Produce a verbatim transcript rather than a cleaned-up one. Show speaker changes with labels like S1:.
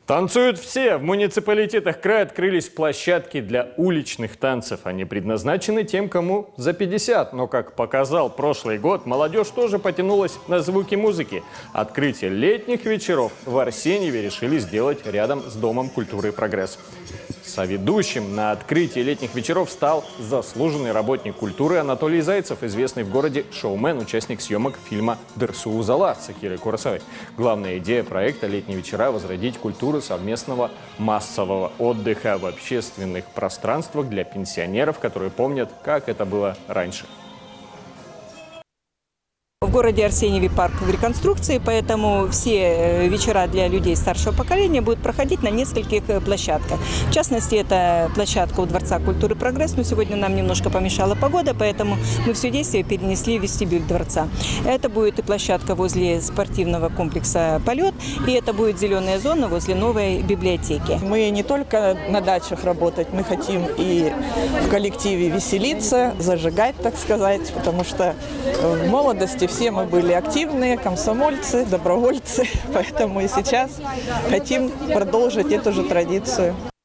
S1: Танцуют все! В муниципалитетах края открылись площадки для уличных танцев. Они предназначены тем, кому за пятьдесят. Но, как показал прошлый год, молодежь тоже потянулась на звуки музыки. Открытие летних вечеров в Арсеньеве решили сделать рядом с Домом культуры и прогресс. Соведущим на открытии летних вечеров стал заслуженный работник культуры Анатолий Зайцев, известный в городе шоумен, участник съемок фильма «Дырсу Узала» с Акирой Куросавой. Главная идея проекта «Летние вечера» – возродить культуру совместного массового отдыха в общественных пространствах для пенсионеров, которые помнят, как это было раньше.
S2: В городе Арсеньеве парк в реконструкции, поэтому все вечера для людей старшего поколения будут проходить на нескольких площадках. В частности, это площадка у Дворца культуры и прогресс, но сегодня нам немножко помешала погода, поэтому мы все действие перенесли в вестибюль дворца. Это будет и площадка возле спортивного комплекса «Полет», и это будет зеленая зона возле новой библиотеки.
S3: Мы не только на дачах работать, мы хотим и в коллективе веселиться, зажигать, так сказать, потому что в молодости все мы были активные, комсомольцы, добровольцы, поэтому и сейчас хотим продолжить эту же традицию.